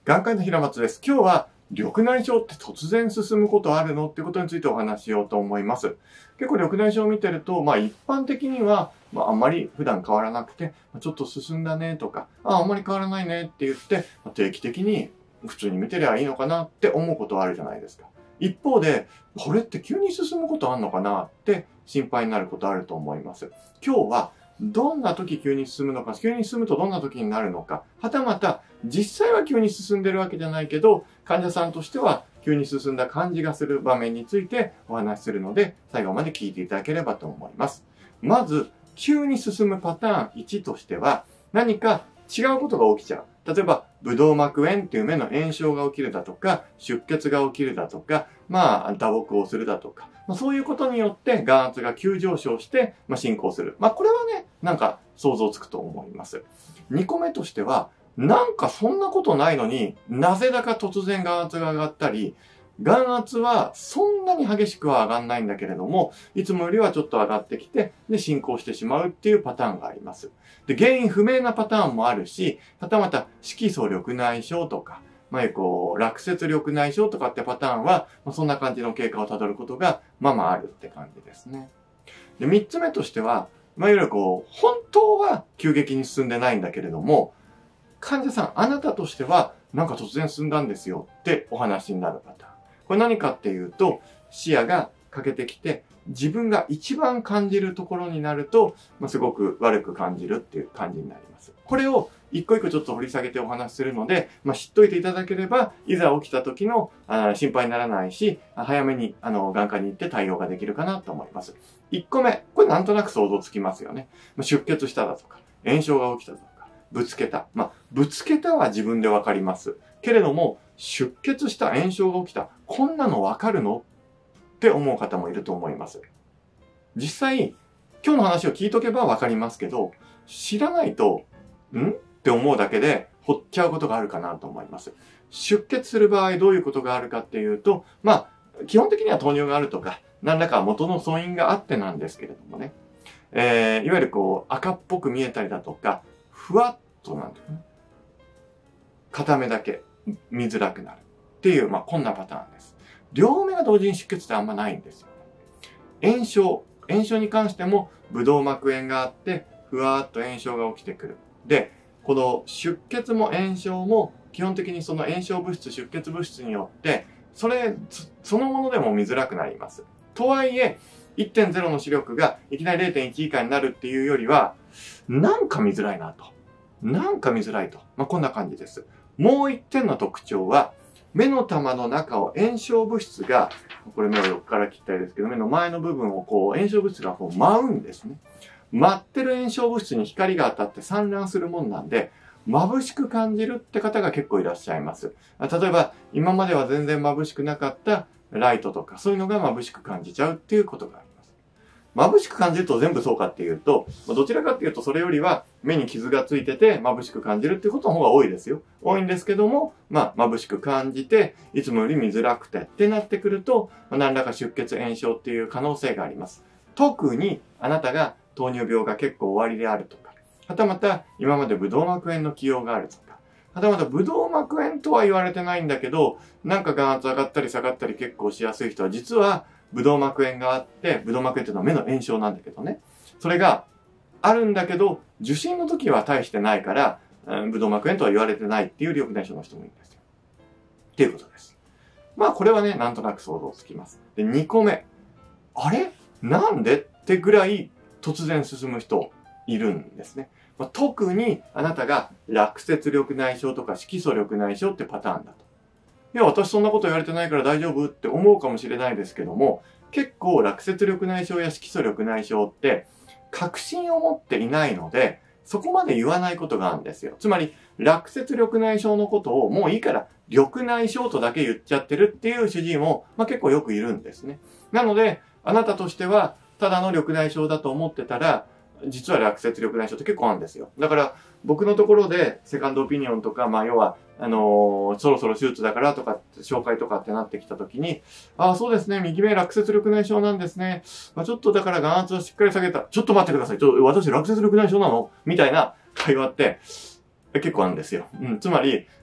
眼科医の平松です。今日は緑内障って突然進むことあるのっていうことについてお話ししようと思います。結構緑内障を見てると、一般的には、あんまり普段変わらなくて、ちょっと進んだねとか、あんまり変わらないねって言って、定期的に普通に見てりゃいいのかなって思うことはあるじゃないですか。一方で、これって急に進むことあんのかなって心配になることあると思います。今日はどんな時急に進むのか、急に進むとどんな時になるのか、はたまた実際は急に進んでるわけじゃないけど、患者さんとしては急に進んだ感じがする場面についてお話しするので、最後まで聞いていただければと思います。まず、急に進むパターン1としては、何か違うことが起きちゃう。例えば、ブドウ膜炎っていう目の炎症が起きるだとか、出血が起きるだとか、打撲をするだとか、そういうことによって眼圧が急上昇して、進行する。これはね、想像つくと思います。2個目としては、そんなことないのになぜだか突然眼圧が上がったり、眼圧はそんなに激しくは上がんないんだけれども、いつもよりはちょっと上がってきて、で、進行してしまうっていうパターンがあります。で、原因不明なパターンもあるし、はたまた色素緑内障とか、落雪緑内障とかってパターンは、そんな感じの経過をたどることが、あるって感じですね。で、3つ目としては、いわゆる本当は急激に進んでないんだけれども、患者さん、あなたとしては、突然進んだんですよってお話になるパターン。これ何かっていうと、視野が欠けてきて、自分が一番感じるところになると、すごく悪く感じるっていう感じになります。これを一個一個ちょっと掘り下げてお話しするので、知っといていただければ、いざ起きた時の心配にならないし、早めに眼科に行って対応ができるかなと思います。1個目、これなんとなく想像つきますよね。出血しただとか、炎症が起きただとか、ぶつけた。ぶつけたは自分でわかります。けれども、出血した炎症が起きた。こんなのわかるのって思う方もいると思います。実際、今日の話を聞いとけばわかりますけど、知らないと、って思うだけで、ほっちゃうことがあるかなと思います。出血する場合どういうことがあるかっていうと、基本的には糖尿があるとか、何らか元の素因があってなんですけれどもね。いわゆる赤っぽく見えたりだとか、ふわっとなんていうの、片目だけ見づらくなるっていう、こんなパターンです。両目が同時に出血ってあんまないんですよ。炎症に関しても、ブドウ膜炎があって、ふわーっと炎症が起きてくる。で、この出血も炎症も、基本的にその炎症物質、出血物質によって、そのものでも見づらくなります。とはいえ、1.0 の視力がいきなり 0.1 以下になるっていうよりは、見づらいなと。見づらいと。こんな感じです。もう一点の特徴は、目の玉の中を炎症物質が、これ目を横から切ったりですけど、目の前の部分を炎症物質が舞うんですね。舞ってる炎症物質に光が当たって散乱するもんなんで、眩しく感じるって方が結構いらっしゃいます。例えば、今までは全然眩しくなかったライトとか、そういうのが眩しく感じちゃうっていうことがあります。眩しく感じると全部そうかっていうと、どちらかっていうとそれよりは目に傷がついてて眩しく感じるっていうことの方が多いですよ。多いんですけども、眩しく感じて、いつもより見づらくてってなってくると、何らか出血炎症っていう可能性があります。特にあなたが糖尿病が結構おありであるとか、はたまた今までブドウ膜炎の既往があるとか、はたまたブドウ膜炎とは言われてないんだけど、眼圧上がったり下がったり結構しやすい人は実はブドウ膜炎があって、ブドウ膜炎っていうのは目の炎症なんだけどね。それがあるんだけど、受診の時は大してないから、ブドウ膜炎とは言われてないっていう緑内障の人もいるんですよ。っていうことです。これはね、なんとなく想像つきます。で、2個目。あれなんでってぐらい突然進む人いるんですね。特にあなたが落雪緑内障とか色素緑内障ってパターンだと。いや、私そんなこと言われてないから大丈夫って思うかもしれないですけども、結構落雪緑内障や色素緑内障って確信を持っていないので、そこまで言わないことがあるんですよ。つまり、落雪緑内障のことをもういいから緑内障とだけ言っちゃってるっていう主治医も、結構よくいるんですね。なので、あなたとしてはただの緑内障だと思ってたら、実は落雪緑内障って結構あるんですよ。だから、僕のところでセカンドオピニオンとか、要は、そろそろ手術だからとか、紹介とかってなってきたときに、そうですね、右目落雪緑内障なんですね。ちょっとだから眼圧をしっかり下げた。ちょっと待ってください。私落雪緑内障なのみたいな会話って結構あるんですよ。つまり、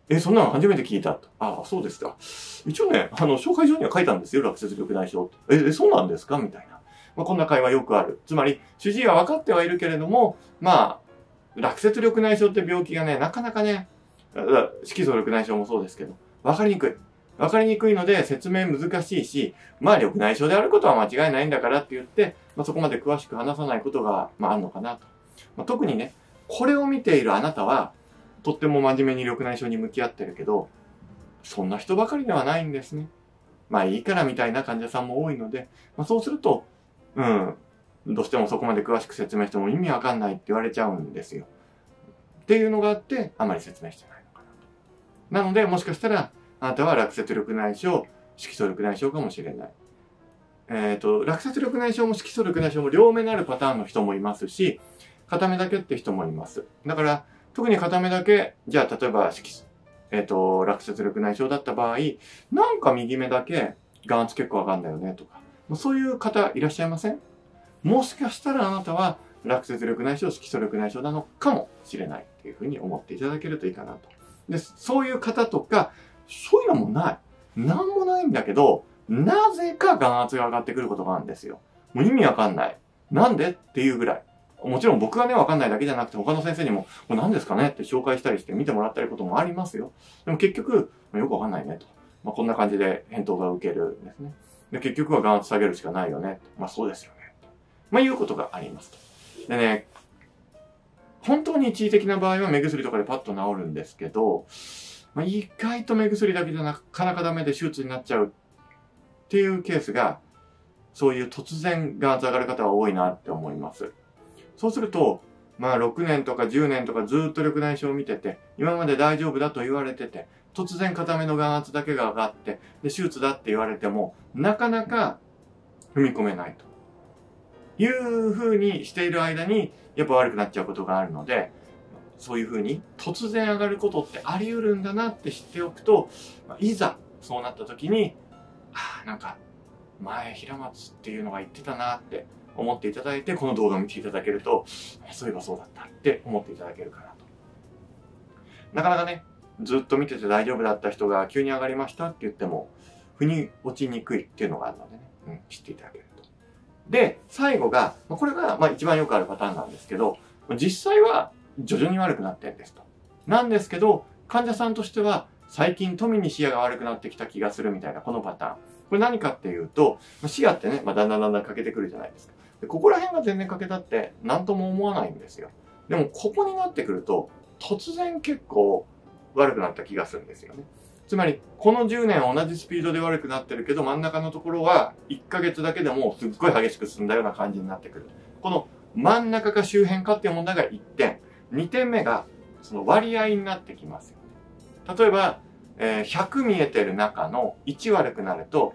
そんなの初めて聞いたと。ああ、そうですか。一応ね、紹介状には書いたんですよ、落雪緑内障って。そうなんですかみたいな。こんな会話よくある。つまり、主治医は分かってはいるけれども、落雪緑内障って病気がね、なかなかね、色素緑内障もそうですけど、分かりにくい。分かりにくいので説明難しいし、緑内障であることは間違いないんだからって言って、そこまで詳しく話さないことが、あるのかなと。特にね、これを見ているあなたは、とっても真面目に緑内障に向き合ってるけど、そんな人ばかりではないんですね。いいからみたいな患者さんも多いので、そうすると、どうしてもそこまで詳しく説明しても意味わかんないって言われちゃうんですよ。っていうのがあって、あまり説明してないのかなと。なので、もしかしたら、あなたは落雪緑内障、色素緑内障かもしれない。落雪緑内障も色素緑内障も両目なるパターンの人もいますし、片目だけって人もいます。だから、特に片目だけ、じゃあ例えば落雪緑内障だった場合、なんか右目だけ眼圧結構上がるんだよねとか、そういう方いらっしゃいません？もしかしたらあなたは落雪緑内障、色素緑内障なのかもしれないっていうふうに思っていただけるといいかなと。で、そういう方とか、そういうのもない。なんもないんだけど、なぜか眼圧が上がってくることがあるんですよ。もう意味わかんない。なんでっていうぐらい。もちろん僕がね、わかんないだけじゃなくて、他の先生にも、これ何ですかねって紹介したりして見てもらったりこともありますよ。でも結局、よくわかんないねと。こんな感じで返答が受けるんですね。で、結局は眼圧下げるしかないよね。そうですよね。いうことがありますと。でね、本当に一時的な場合は目薬とかでパッと治るんですけど、意外と目薬だけじゃなかなかダメで手術になっちゃうっていうケースが、そういう突然眼圧上がる方は多いなって思います。そうすると、6年とか10年とかずっと緑内障を見てて、今まで大丈夫だと言われてて、突然片目の眼圧だけが上がって、で、手術だって言われても、なかなか踏み込めないという風にしている間に、やっぱ悪くなっちゃうことがあるので、そういう風に突然上がることってあり得るんだなって知っておくと、いざそうなった時に、なんか前平松っていうのが言ってたなって思っていただいて、この動画を見ていただけると、そういえばそうだったって思っていただけるかなと。なかなかね、ずっと見てて大丈夫だった人が急に上がりましたって言っても、腑に落ちにくいっていうのがあるのでね、知っていただけると。で、最後が、これが一番よくあるパターンなんですけど、実際は徐々に悪くなってるんですと。なんですけど、患者さんとしては最近富に視野が悪くなってきた気がするみたいなこのパターン。これ何かっていうと、視野ってね、だんだん欠けてくるじゃないですか。でここら辺が全然欠けたって何とも思わないんですよ。でもここになってくると、突然結構悪くなった気がするんですよね。つまり、この10年同じスピードで悪くなってるけど、真ん中のところは1ヶ月だけでもすっごい激しく進んだような感じになってくる。この真ん中か周辺かっていう問題が1点。2点目が、その割合になってきますよね。例えば、100見えてる中の1悪くなると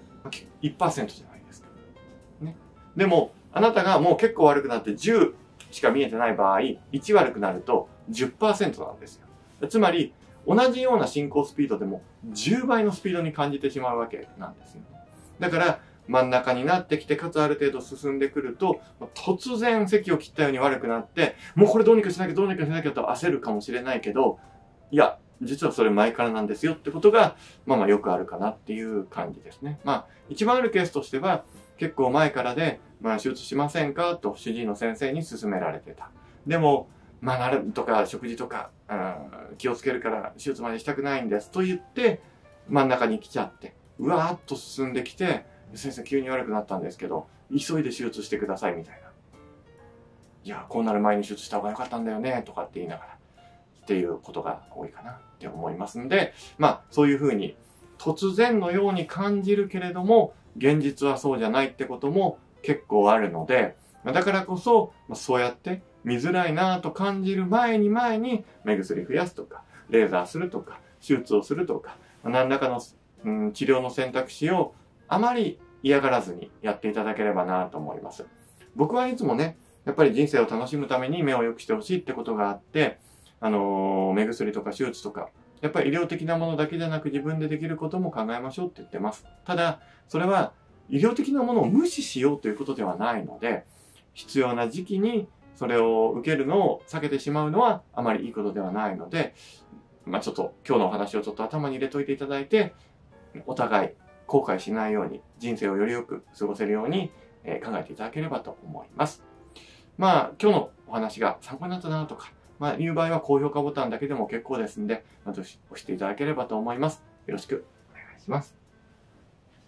1% じゃないですか。ね。でも、あなたがもう結構悪くなって10しか見えてない場合、1悪くなると 10% なんですよ。つまり、同じような進行スピードでも10倍のスピードに感じてしまうわけなんですよね。だから、真ん中になってきて、かつある程度進んでくると、突然席を切ったように悪くなって、もうこれどうにかしなきゃどうにかしなきゃと焦るかもしれないけど、いや、実はそれ前からなんですよってことが、よくあるかなっていう感じですね。一番あるケースとしては、結構前からで、手術しませんかと主治医の先生に勧められてた。でも、なるとか食事とか、気をつけるから手術までしたくないんですと言って、真ん中に来ちゃって、うわーっと進んできて、先生急に悪くなったんですけど、急いで手術してくださいみたいな。いや、こうなる前に手術した方が良かったんだよね、とかって言いながら、っていうことが多いかなって思いますんで、そういうふうに突然のように感じるけれども、現実はそうじゃないってことも結構あるので、だからこそ、そうやって見づらいなと感じる前に目薬増やすとか、レーザーするとか、手術をするとか、何らかの、治療の選択肢をあまり嫌がらずにやっていただければなと思います。僕はいつもね、やっぱり人生を楽しむために目を良くしてほしいってことがあって、目薬とか手術とか、やっぱり医療的なものだけじゃなく自分でできることも考えましょうって言ってます。ただ、それは医療的なものを無視しようということではないので、必要な時期にそれを受けるのを避けてしまうのはあまりいいことではないので、 ちょっと今日のお話をちょっと頭に入れといていただいて、お互い後悔しないように、人生をよりよく過ごせるように考えていただければと思います。今日のお話が参考になったなとか、いう場合は高評価ボタンだけでも結構ですんで、ぜひ押していただければと思います。よろしくお願いします。